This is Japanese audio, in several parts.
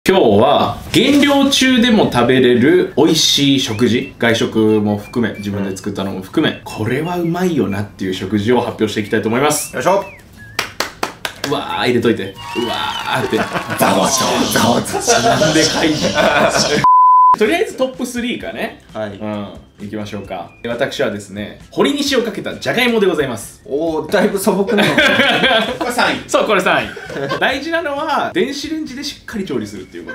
今日は減量中でも食べれる美味しい食事、外食も含め自分で作ったのも含め、これはうまいよなっていう食事を発表していきたいと思います。 よいしょ。 うわー入れといて、うわーってザワザワザワなんでかいとりあえずトップ3かね。 はい。 行きましょうか。私はですね、堀に塩かけたじゃがいもでございます。 おー、だいぶ素朴なの。これ3位。 そう、これ3位。大事なのは電子レンジでしっかり調理するっていうこと。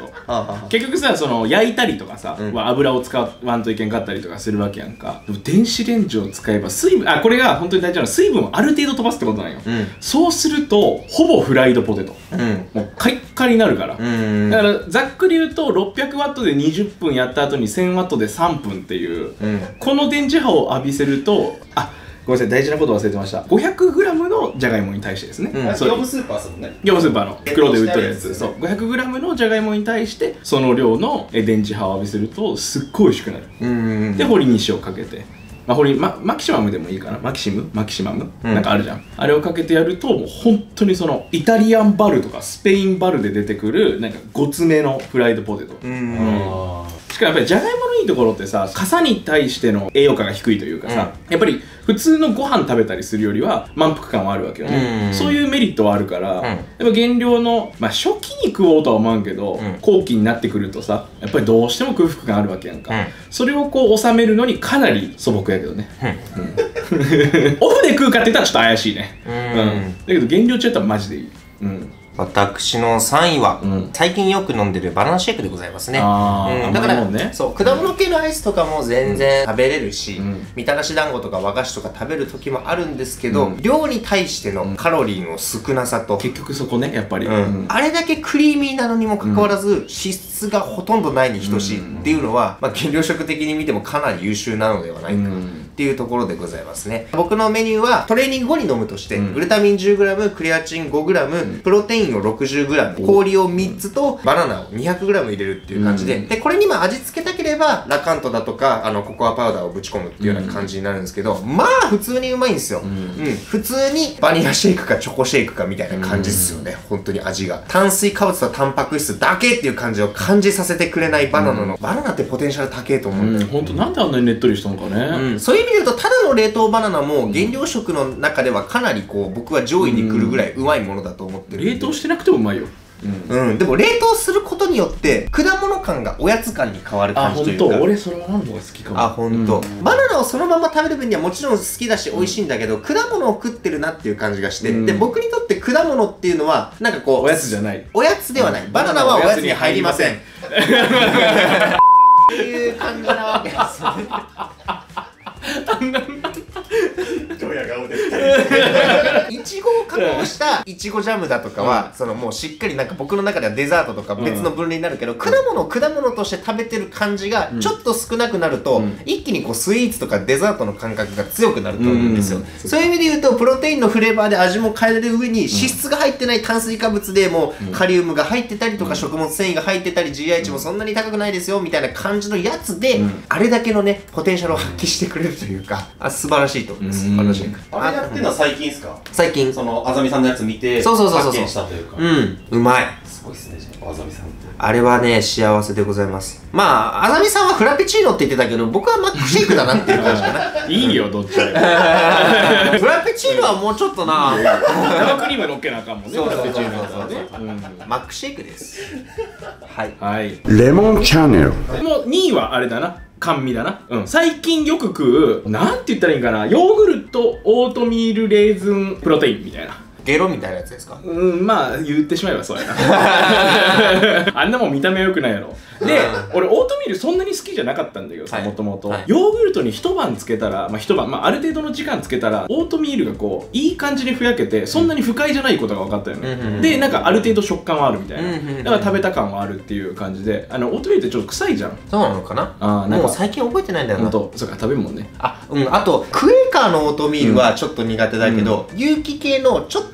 結局さ、その焼いたりとかさ、油を使わんといけんかったりとかするわけやんか。でも電子レンジを使えば水分、これが本当に大事なのは水分をある程度飛ばすってことなんよ。そうするとほぼフライドポテト。もうカリッカリになるから。だからざっくり言うと600ワットで20分やった後に1000ワットで3分っていう、この電磁波を浴びせると、ごめんなさい、大事なこと忘れてました。500g のじゃがいもに対してですね。業務スーパーですもんね。 業務スーパーの袋で売ってるやつ。そう、500g のじゃがいもに対してその量の電磁波を浴びせるとすっごい美味しくなる。で、堀に塩かけて、マキシマムでもいいかな。マキシマム、なんかあるじゃん。あれをかけてやるともう本当にそのイタリアンバルとかスペインバルで出てくるなんかごつめのフライドポテト。しかもやっぱりじゃがいものいいところってさ、傘に対しての栄養価が低いというかさ、やっぱり普通のご飯食べたりするよりは満腹感はあるわけよね。そういうメリットはあるから、やっぱ減量の初期に食おうとは思わんけど、後期になってくるとさ、やっぱりどうしても空腹感あるわけやんか。それをこう収めるのにかなり素朴やけどね。オフで食うかって言ったらちょっと怪しいね。だけど減量中やったらマジでいい。 私の3位は、最近よく飲んでるバナナシェイクでございますね。だから、そう、果物系のアイスとかも全然食べれるし、みたらし団子とか和菓子とか食べる時もあるんですけど、量に対してのカロリーの少なさと、 結局そこね、やっぱり。 あれだけクリーミーなのにもかかわらず、脂質がほとんどないに等しいっていうのは、減量食的に見てもかなり優秀なのではないかっていうところでございますね。僕のメニューはトレーニング後に飲むとして、グルタミン 10g、クレアチン 5g、プロテインを 60g、氷を3つとバナナを 200g 入れるっていう感じで、で、これに味付けたければ、ラカントだとか、ココアパウダーをぶち込むっていうような感じになるんですけど、まあ、普通にうまいんですよ。普通にバニラシェイクかチョコシェイクかみたいな感じですよね。本当に味が。炭水化物とタンパク質だけっていう感じを感じさせてくれないバナナの、バナナってポテンシャル高いと思うんだよ。 本当なんであんなにねっとりしたのかね。 そういう意味で言うと、ただの冷凍バナナも減量食の中ではかなりこう、僕は上位に来るぐらいうまいものだと思ってる。 冷凍してなくてもうまいよ。 でも冷凍することによって果物感がおやつ感に変わる感じというか。 ほんと俺それは何のが好きかも。 ほんとバナナをそのまま食べる分にはもちろん好きだし美味しいんだけど、果物を食ってるなっていう感じがして、で僕にとって果物っていうのはなんかこうおやつじゃない、 おやつではない。バナナはおやつに入りませんっていう感じなわけですよね。いちごを加工したいちごジャムだとかは、そのもうしっかりなんか僕の中ではデザートとか別の分類になるけど、果物を果物として食べてる感じがちょっと少なくなると、一気にこうスイーツとかデザートの感覚が強くなると思うんですよ。そういう意味で言うと、プロテインのフレーバーで味も変えれる上に脂質が入ってない炭水化物でもカリウムが入ってたりとか食物繊維が入ってたり GI 値もそんなに高くないですよみたいな感じのやつで、あれだけのねポテンシャルを発揮してくれるというか、素晴らしいと思います。 あれやってるのは最近ですか？ 最近そのあざみさんのやつ見て発見したというか。 うまい。 すごいですね、あざみさんって。 あれはね、幸せでございます。まあ、あざみさんはフラペチーノって言ってたけど、僕はマックシェイクだなっていう感じかな。 いいよ、どっちでも。 フラペチーノはもうちょっとな。 生クリーム乗っけなあかんもんね、フラペチーノだったらね。 マックシェイクです。 はい。 レモンチャンネル。 もう2位はあれだな。甘味だな。最近よく食う、なんて言ったらいいんかな、ヨーグルト、オートミール、レーズン、プロテインみたいな。 ゲロみたいなやつですか？ まあ言ってしまえばそうやな。あんなもん見た目良くないやろ。で、俺オートミールそんなに好きじゃなかったんだけどさ、もともとヨーグルトに一晩つけたら、ある程度の時間つけたらオートミールがこういい感じにふやけて、そんなに不快じゃないことが分かったよね。で、なんかある程度食感はあるみたいな、だから食べた感はあるっていう感じで、オートミールってちょっと臭いじゃん。 そうなのかな。もう最近覚えてないんだよな。 そうか、食べるもんね。 あとクエーカーのオートミールはちょっと苦手だけど、有機系のちょっと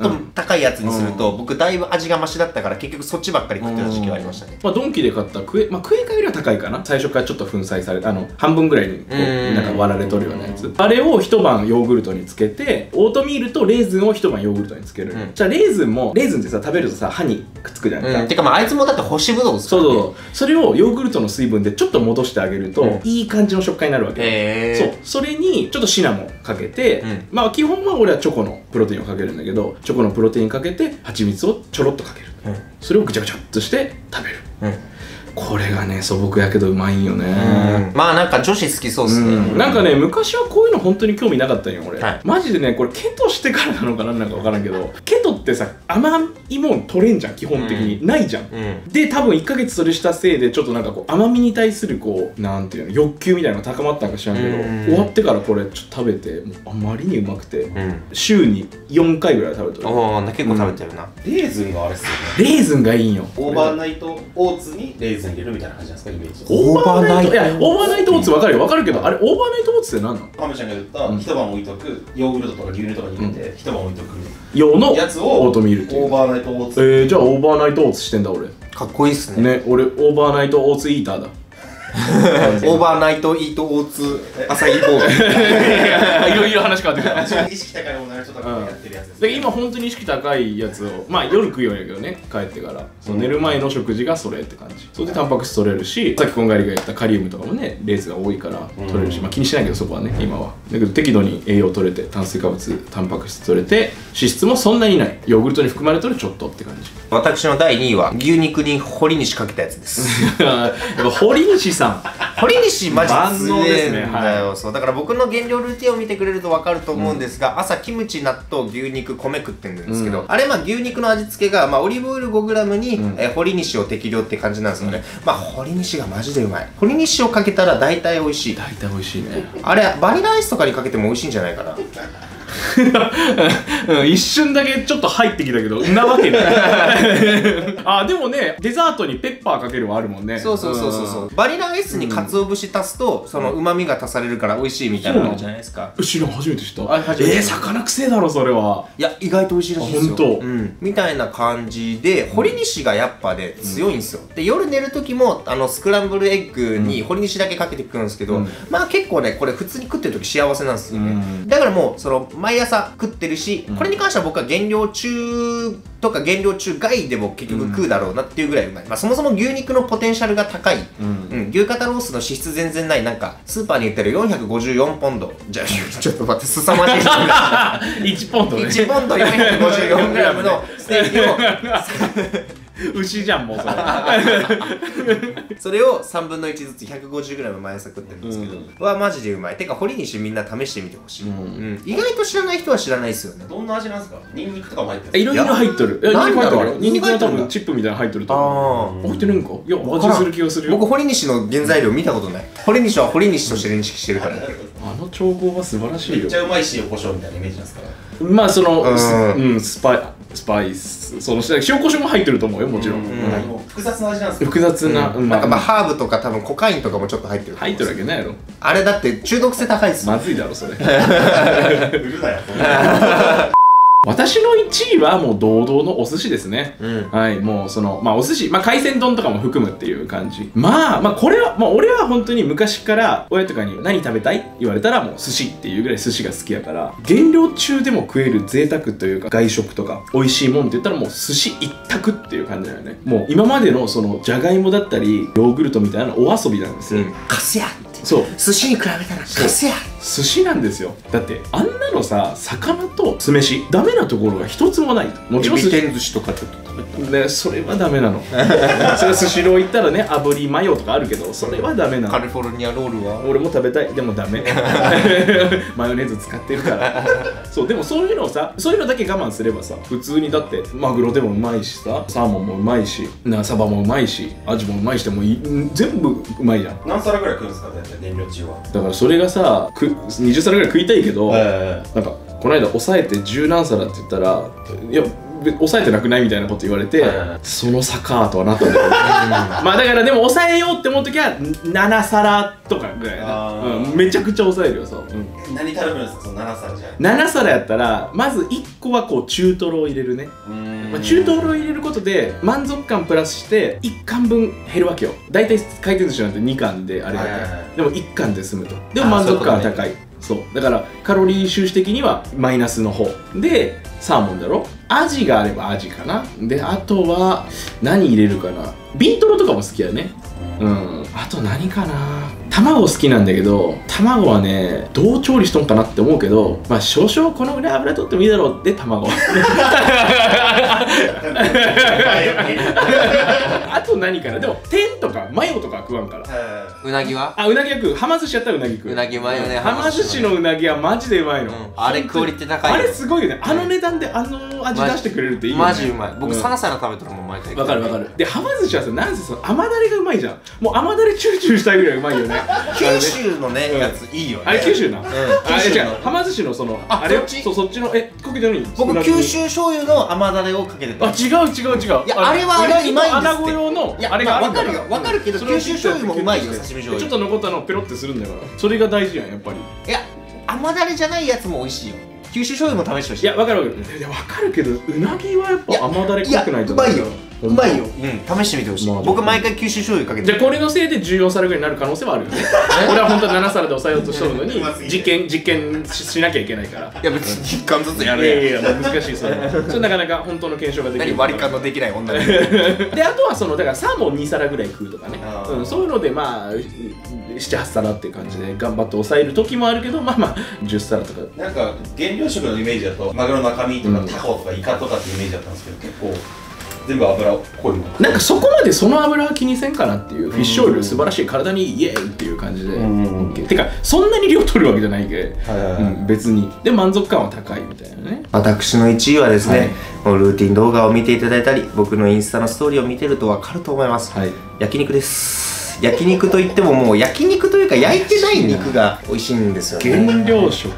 と高いやつにすると、僕だいぶ味がマシだったから結局そっちばっかり食ってた時期がありましたね。 まあドンキで買ったクエカよりは高いかな。最初からちょっと粉砕され半分ぐらいにこうなんか割られとるようなやつ、あれを一晩ヨーグルトにつけて、オートミールとレーズンを一晩ヨーグルトにつける。じゃあレーズンってさ食べるとさ歯にくっつくじゃないですか。 てかまああいつもだって干しぶどうですからね。 そうそれをヨーグルトの水分でちょっと戻してあげると、いい感じの食感になるわけ。それにちょっとシナモンかけて、まあ基本は俺はチョコのプロテインをかけるんだけど、チョコのプロテインかけて蜂蜜をちょろっとかける。それをぐちゃぐちゃっとして食べる。これがね素朴やけどうまいんよね。 まあなんか女子好きそうっすね。 なんかね昔はこういうの本当に興味なかったんよ俺。マジでねこれケトしてからなのかなんか分からんけど、ケトってさ甘いもん取れんじゃん基本的に、ないじゃん。で多分1ヶ月それしたせいでちょっとなんかこう甘みに対するこうなんていうの欲求みたいなのが高まったんか知らんけど、終わってからこれちょっと食べてもうあまりにうまくて、週に4回ぐらい食べてる。 結構食べてるな。 レーズンがあれっすよね。 レーズンがいいんよ。 オーバーナイトオーツにレーズン入れるみたいな感じなんですか、イメージ。 オーバーナイト、いやオーバーナイトオーツ分かるけど、あれオーバーナイトオーツって何なの？ ハムちゃんが言った一晩置いとくヨーグルトとか牛乳とかに入れて一晩置いとく用のやつをオートミールっていう。 オーバーナイトオーツ。 じゃあオーバーナイトオーツしてんだ俺。 かっこいいっすね。 俺オーバーナイトオーツイーターだ。 オーバーナイトイートオーツ朝日ボール。 いろいろ話変わってくる。 意識高い女の人とかがやってるやつです。 で今本当に意識高いやつをまあ夜食うようんやけどね、帰ってから寝る前の食事がそれって感じ。それでタンパク質取れるし、さっきこんがりが言ったカリウムとかもねレースが多いから取れるし、まあ気にしないけどそこはね今は。だけど適度に栄養取れて、炭水化物タンパク質取れて、脂質もそんなにない。ヨーグルトに含まれとるちょっとって感じ。 私の第2位は牛肉に堀西かけたやつです。 やっぱ堀西さん、 堀西マジ強いんですね。 だよ。そうだから僕の減量ルーティンを見てくれると分かると思うんですが、朝キムチ、納豆、牛肉、米食ってるんですけど、あれまあ牛肉の味付けがまあオリーブオイル 5g に堀西を適量って感じなんですよね。まあ堀西がマジでうまい。堀西をかけたら大体美味しい。 大体美味しいね。 あれバニラアイスとかにかけても美味しいんじゃないかな。 一瞬だけちょっと入ってきたけどなわけない。あでもねデザートにペッパーかけるはあるもんね。 そうバニラアイスに鰹節足すとその旨味が足されるから美味しいみたいなのじゃないですか。 知らん、初めて知った。魚くせえだろそれは。 いや意外と美味しいらしいですよ。 本当。 みたいな感じで堀西がやっぱで強いんですよ。で夜寝る時もスクランブルエッグに堀西だけかけてくるんですけど、まあ結構ねこれ普通に食ってる時幸せなんですよね。だからもうその毎朝食ってるし、これに関しては僕は減量中とか減量中外でも結局食うだろうなっていうぐらいうまい。まあそもそも牛肉のポテンシャルが高い、牛肩ロースの脂質全然ない、なんかスーパーに売ってる454ポンド、じゃあちょっと待って凄まじい 1ポンドね、 1ポンド 454g のステーキを牛じゃんもうそれ。 それを3分の1ずつ 150g 毎朝食ってるんですけど、はマジでうまい。てか堀西みんな試してみてほしい。意外と知らない人は知らないですよね。 どんな味なんですか？ニンニクとかも入ってる？ いろいろ入っとる。ニンニクは多分チップみたいなの入っとると思う。入ってるんか？いや味する気がするよ。 僕堀西の原材料見たことない。堀西は堀西として認識してるから。 あの調合は素晴らしいよ。 めっちゃうまい塩コショウみたいなイメージなんですか？ まあそのスパイス、その塩コショウも入ってると思うよもちろん。 複雑な味なんですか？ 複雑な、 なんかまあハーブとか多分コカインとかもちょっと入ってる。 入ってるわけないやろ。 あれだって中毒性高いっす。 まずいだろそれ。 売るなよ。 私の1位はもう堂々のお寿司ですね。はい、もうそのまあお寿司、まあ海鮮丼とかも含むっていう感じ。まあこれはまあ俺は本当に昔から親とかに何食べたい言われたらもう寿司っていうぐらい寿司が好きやから、減量中でも食える贅沢というか外食とか美味しいもんって言ったらもう寿司一択っていう感じだよね。もう今までのそのじゃがいもだったりヨーグルトみたいなお遊びなんですよ。 カスや。 そう寿司に比べたらカスや。 寿司なんですよ。だってあんなのさ、魚と酢飯ダメなところが一つもない。もちろんエビ天寿司とかちょっと食べたね、それはダメなの。それはスシロー行ったらね、炙りマヨとかあるけどそれはダメなの。 カリフォルニアロールは俺も食べたい。でもダメ。マヨネーズ使ってるからそう、でもそういうのをさ、そういうのだけ我慢すればさ、普通にだってマグロでもうまいしさ、サーモンもうまいし、サバもうまいし、アジもうまいし、でも全部うまいじゃん。 何皿ぐらい食うんですか、大体減量中は。 だからそれがさ、20皿ぐらい食いたいけど、なんかこの間抑えて10何皿って言ったら、いや抑えてなくないみたいなこと言われて、その差かとはなったんだけどまあだからでも抑えようって思う時は7皿とかぐらいな、めちゃくちゃ抑えるよ。そう、 何頼むんですか、その7皿じゃ。 7皿やったらまず1個はこう中トロを入れるね。まあ、中トロを入れることで満足感プラスして1貫分減るわけよ。大体回転寿司なんて2貫であれだからでも1貫で済むと。でも満足感は高い。そうだからカロリー収支的にはマイナスの方で、サーモンだろ、アジがあればアジかな。であとは何入れるかな、ビントロとかも好きだね。あと何かな、卵好きなんだけど、卵はねどう調理しとんかなって思うけど、まあ少々このぐらい油取ってもいいだろうって卵あと何かな、でも天とかマヨとかは食わんから。 うなぎは？ うなぎは食う。はま寿司やったらうなぎ食う。 うなぎうまいよね。 はま寿司のうなぎはマジでうまいの。 あれクオリティ高いよ。 あれすごいよね。あの値段であの味出してくれるっていいよね。 マジうまい。僕3皿食べたらもう毎回。 わかるわかる。ではま寿司はさ、なんせその甘だれがうまいじゃん。もう甘だれチューチューしたいぐらいうまいよね。 九州のねやついいよね。 あれ九州な。あれ違う。はま寿司のそのあれそうそっちのここじゃない。 僕九州醤油の甘だれをかけてた。 あ違う違う違う。 いやあれはあれうまいんですって。 穴子用のあれがわかるよわかるけど、九州醤油もうまいよ。刺身醤油ちょっと残ったのをペロってするんだから、それが大事やんやっぱり。 いや甘だれじゃないやつも美味しいよ。九州醤油も試してほしい。 いやわかるわかる。いやわかるけどうなぎはやっぱ甘だれ濃くないと。 うまいようまいよ。試してみてほしい。僕毎回九州醤油かけて。 じゃあこれのせいで14皿ぐらいになる可能性はあるよね。俺は本当は7皿で抑えようとしてるのに実験しなきゃいけないから。 いや別に1貫ずつやるやん。いや難しいそれ。それなかなか本当の検証ができる。 何割り勘のできない女で。 であとはそのだからサーモン2皿ぐらい食うとかね。そういうのでまあ7、8皿っていう感じで頑張って抑える時もあるけど、まあまあ10皿とか。 なんか原料食のイメージだとマグロの赤身とかタコとかイカとかっていうイメージだったんですけど、結構全部油濃いもん。 なんかそこまでその油は気にせんかなっていう。フィッシュオイル素晴らしい、体にイエーイっていう感じで。てかそんなに量取るわけじゃないけど別に。で満足感は高いみたいなね。 私の1位はですね、ルーティン動画を見ていただいたり僕のインスタのストーリーを見てると分かると思います。焼肉です。焼肉といってももう焼肉というか焼いてない肉が美味しいんですよね。 原料食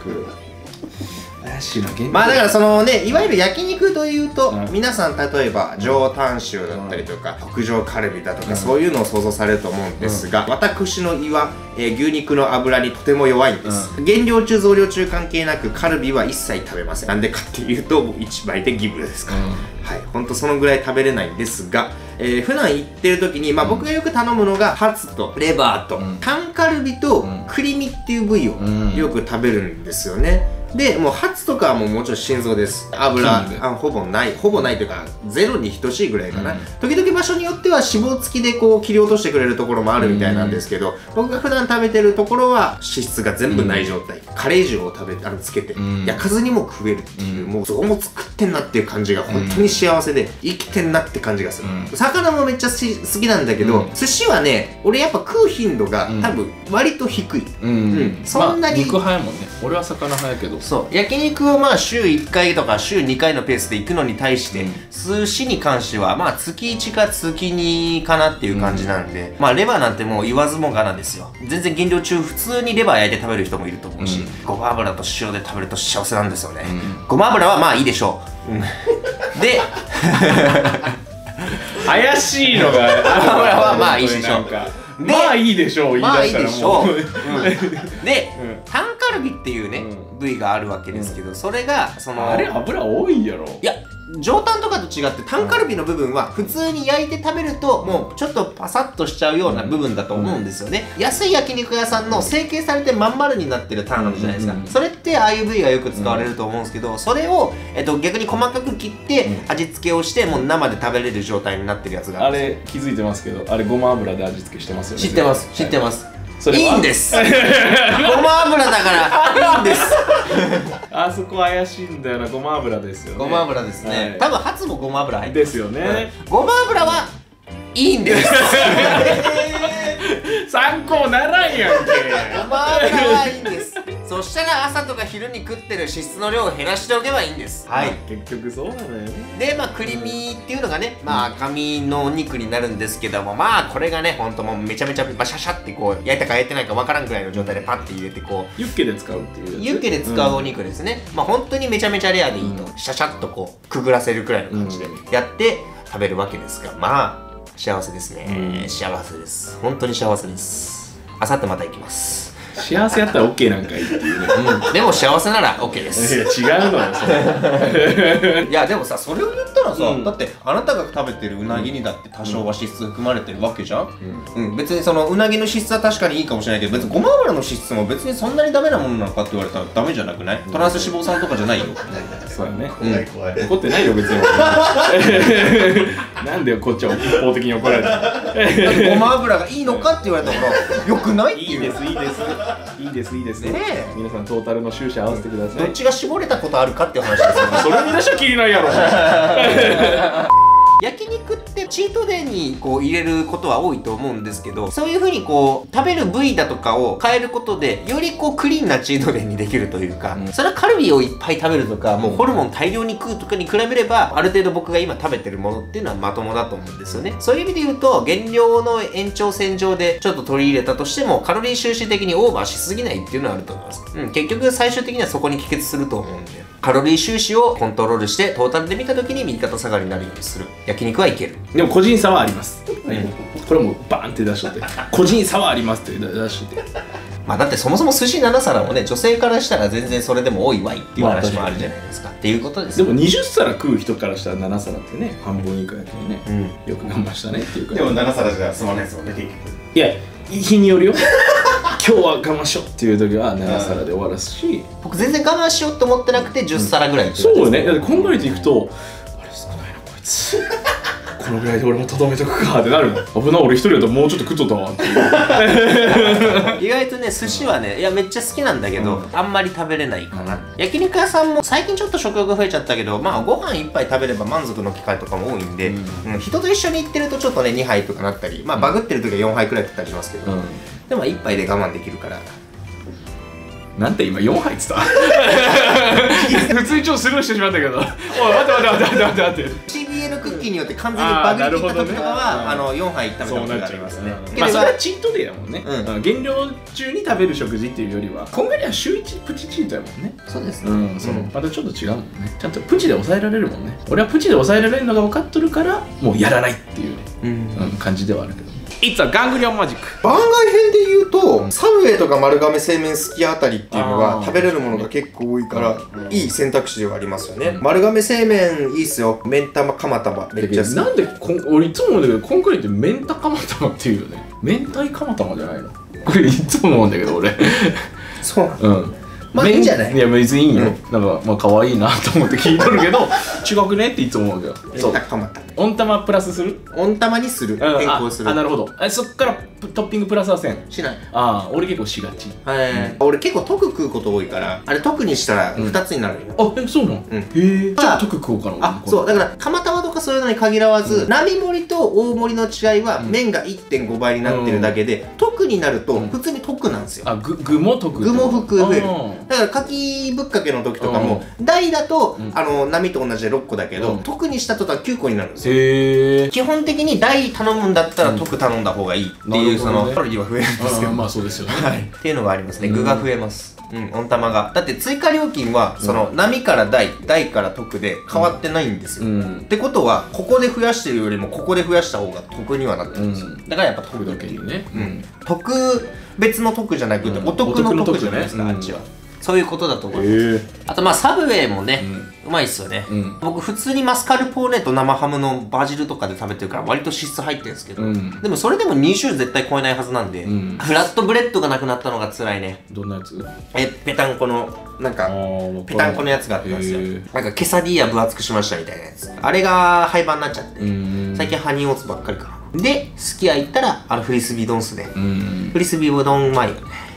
まあだからそのね、いわゆる焼肉というと、皆さん例えば上タン塩だったりとか特上カルビだとかそういうのを想像されると思うんですが、私の胃は牛肉の脂にとても弱いんです。減量中増量中関係なくカルビは一切食べません。なんでかっていうと1倍でギブですから。はい、ほんとそのぐらい食べれないんですが、普段行ってる時に、まあ僕がよく頼むのがハツとレバーとタンカルビとクリミっていう部位をよく食べるんですよね。でもうハツとかはもちろん心臓です。油ほぼないというかゼロに等しいぐらいかな。時々場所によっては脂肪付きでこう切り落としてくれるところもあるみたいなんですけど、僕が普段食べてるところは脂質が全部ない状態、カレー塩をつけて焼かずにも食えるっていう、もうそこも作ってんなっていう感じが本当に幸せで生きてんなって感じがする。魚もめっちゃ好きなんだけど、寿司はね俺やっぱ食う頻度が多分割と低い。そんなに肉派やもんね。俺は魚派やけど、 そう焼肉をまあ週1回とか週2回のペースで行くのに対して、寿司に関してはまあ月1か月2かなっていう感じなんで、まあレバーなんてもう言わずもがなですよ。全然減量中普通にレバー焼いて食べる人もいると思うし、ごま油と塩で食べると幸せなんですよね。ごま油はまあいいでしょう。で怪しいのがごま油はまあいいでしょう。 まあいいでしょう。 まあいいでしょう。でタンカルビっていうね部位があるわけですけど、それがそのあれ油多いやろ。 いや上タンとかと違ってタンカルビの部分は普通に焼いて食べるともうちょっとパサッとしちゃうような部分だと思うんですよね。安い焼肉屋さんの成形されてまん丸になってるタンあるじゃないですか。それってああいう部位がよく使われると思うんですけど、それを逆に細かく切って味付けをしてもう生で食べれる状態になってるやつがあるんですよ。 あれ気づいてますけど、あれごま油で味付けしてますよね。 知ってます知ってます。いいんです。ごま油だからいいんです。 あそこ怪しいんだよな。ごま油ですよね。 ごま油ですね。多分ハツもごま油入ってですよね。 ごま油はいいんです。 参考ならんやんけ。 ごま油はいいんです。そそしたら朝とか昼に食ってる脂質の量を減らしておけばいいんです。はい。 結局そうなのよね。 で、まあクリミーっていうのがね、まあ赤身のお肉になるんですけども、まあこれがね、ほんともうめちゃめちゃバシャシャってこう焼いたか焼いてないかわからんぐらいの状態でパッて入れてこうユッケで使うっていうやつ。 ユッケで使うお肉ですね。まあ本当にめちゃめちゃレアでいいと、シャシャッとこうくぐらせるくらいの感じでやって食べるわけですが、まあ幸せですね。幸せです。本当に幸せです。あさってまた行きます。 幸せやったら OK なんかいいっていうね。 でも幸せなら OK です。 いや違うのよそれ。 いやでもさ、それを言ったらさ、 だってあなたが食べてるうなぎにだって多少は脂質含まれてるわけじゃん。 別にそのうなぎの脂質は確かにいいかもしれないけど、別にごま油の脂質も別にそんなにダメなものなのかって言われたらダメじゃなくない？トランス脂肪酸とかじゃないよ。 そうやね。 怖い怖い。 怒ってないよ別に。なんでよこっちは一方的に怒られた。 ごま油がいいのかって言われたらよくないっていう。 いいですいいです。いいですいいですね。 ねえ、 皆さんトータルの収支合わせてください。 どっちが絞れたことあるかっていう話ですよね。 それ見出しはきりないやろ。 焼肉ってチートデーにこう入れることは多いと思うんですけど、そういう風にこう食べる部位だとかを変えることでよりこうクリーンなチートデーにできるというか、それはカルビをいっぱい食べるとかもうホルモン大量に食うとかに比べればある程度僕が今食べてるものっていうのはまともだと思うんですよね。そういう意味で言うと減量の延長線上でちょっと取り入れたとしてもカロリー収支的にオーバーしすぎないっていうのはあると思います。結局最終的にはそこに帰結すると思うんで、カロリー収支をコントロールしてトータルで見た時に右肩下がりになるようにする焼肉はいける。 でも個人差はあります。これもうバーンって出しとって、個人差はありますって出しとって。 まあだってそもそも寿司7皿もね、女性からしたら全然それでも多いわいっていう話もあるじゃないですか。っていうことですでも20皿食う人からしたら7皿ってね、半分以下やけにね、よく我慢したねっていうか。 でも7皿じゃ済まないですもんね結局。 いや日によるよ。今日は我慢しようっていう時は7皿で終わらすし、 僕全然我慢しようと思ってなくて10皿ぐらいってそうよね。だってこんがりといくとあれ少ないなこいつ。このぐらいで俺もとどめとくかってなるの。危な俺一人だともうちょっと食っとったわっていう。 意外とね寿司はね、いやめっちゃ好きなんだけど、あんまり食べれないかな。焼肉屋さんも最近ちょっと食欲増えちゃったけど、まあご飯一杯食べれば満足の機会とかも多いんで、人と一緒に行ってるとちょっとね2杯とかなったり、まあバグってる時は4杯くらい食ったりしますけど、でも1杯で我慢できるから。 なんて今4杯っつった普通にちょっとスルーしてしまったけど、おい待って CBN クッキーによって完全にバグり切った時とかは、4杯食べたことがありますね。 まあそれはチートデーだもんね。減量中に食べる食事っていうよりはこんがりは週1プチチートやもんね。 そうですね。 またちょっと違うもんね。ちゃんとプチで抑えられるもんね。俺はプチで抑えられるのが分かっとるからもうやらないっていう感じではあるけど。It's a ガングリオンマジック。 番外編で言うとサブウェイとか丸亀製麺すきあたりっていうのが食べれるものが結構多いからいい選択肢ではありますよね。丸亀製麺いいっすよ。麺玉釜玉めっちゃ好き。 なんで俺いつも思うんだけどコンクリって麺玉釜玉っていうよね。明太釜玉じゃないのこれいつも思うんだけど俺。 そうなの。まあいいんじゃない？ いや別にいいよ。なんかまあ可愛いなと思って聞いとるけど違くねっていつも思うけど。 そう。釜玉。 温玉プラスする？ 温玉にする。変更する。 あなるほど。そっからトッピングプラスはせん？ しない。 ああ俺結構しがち。 俺結構特食うこと多いからあれ特にしたら2つになるよ。 あそうなの？へえ。じゃあ特食おうかな。 あそうだから釜玉とかそういうのに限らず並盛りと大盛りの違いは麺が 1.5 倍になってるだけで特になると普通に特なんですよ。 あ具も特？ 具も増える。だからかきぶっかけの時とかも大だと並と同じで6個だけど特にしたとは9個になるんですよ。へえ。基本的に大頼むんだったら特頼んだ方がいいっていうそのカロリーは増えるんですけど、 まあそうですよね。 っていうのがありますね。具が増えます。温玉がだって追加料金はその並から大から特で変わってないんですよ。ってことはここで増やしてるよりもここで増やした方が得にはなってるんですよ。だからやっぱ特だけにね。特別の特じゃなくてお得の特じゃないですかあっちは。そういうことだと思います。あとまあサブウェイもね、うまいっすよね。僕普通にマスカルポーネと生ハムのバジルとかで食べてるから割と脂質入ってるんですけど、でもそれでも2種絶対超えないはずなんで、フラットブレッドがなくなったのが辛いね。 どんなやつ？ ペタンコのなんかペタンコのやつがあったんですよ。なんかケサディーヤ分厚くしましたみたいなやつ。あれが廃盤になっちゃって、最近ハニーオーツばっかりかな。で、すき家行ったらフリスビー丼っすね。フリスビー丼うまいよね。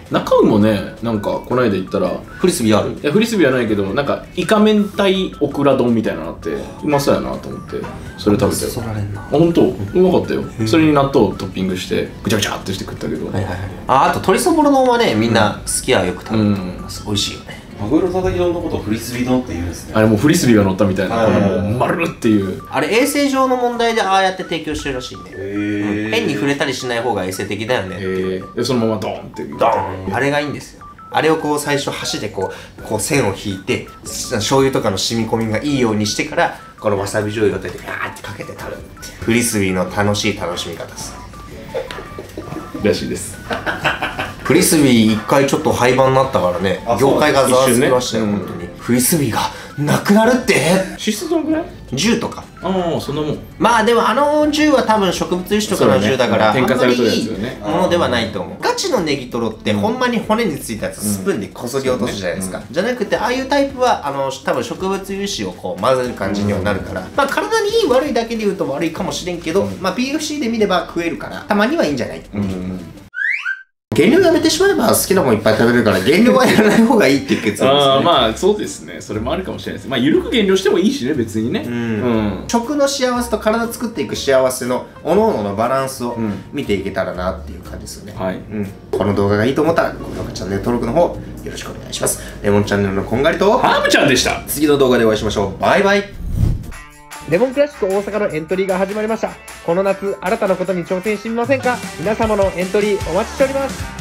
中尾もね、なんかこの間行ったら、 フリスビーある？ いやフリスビーはないけど、なんかイカ明太オクラ丼みたいなのあってうまそうやなと思ってそれ食べて。 そられんな。 あ、本当、うまかったよ。それに納豆トッピングしてぐちゃぐちゃってして食ったけど、 あと鶏そぼろ丼はね、みんな好きやよく食べると思います。美味しいよね。 マグロたたき丼のことをフリスビー丼って言うんですね。 あれもうフリスビーが乗ったみたいな、このもう丸っていう。 あれ衛生上の問題でああやって提供してるらしいんで、 へペンに触れたりしない方が衛生的だよね。 でそのままドーンっていう。 ドーン、あれがいいんですよ。あれをこう最初箸でこう線を引いて、醤油とかの染み込みがいいようにしてから、このわさび醤油を出てガーってかけて食べるっていうフリスビーの楽しみ方ですらしいです。 フリスビー一回ちょっと廃盤になったからね、業界がざわつきましたよ、 一瞬ね。 本当にフリスビーがなくなるって。 脂質どんぐらい 10とか。 ああ、そんなもん。 まあでも10は多分植物油脂とかの10だから、 添加されてるやついいよね。 ものではないと思う。ガチのネギトロってほんまに骨についたやつスプーンでこそぎ落とすじゃないですか。じゃなくてああいうタイプは多分植物油脂をこう混ぜる感じにはなるから、まあ体にいい悪いだけで言うと悪いかもしれんけど、まあ PFC で見れば食えるからたまにはいいんじゃない。減量やめてしまえば好きなもんいっぱい食べれるから減量はやらない方がいいっていう結論ですね。 ああ、まあそうですね。それもあるかもしれないです。まあ緩く減量してもいいしね、別にね。 食の幸せと体作っていく幸せの各々のバランスを見ていけたらなっていう感じですよね。 はい。 この動画がいいと思ったら高評価、チャンネル登録の方よろしくお願いします。レモンチャンネルのこんがりとハーブちゃんでした。 次の動画でお会いしましょう。バイバイ。 レモンクラシック大阪のエントリーが始まりました。この夏新たなことに挑戦してみませんか？皆様のエントリーお待ちしております。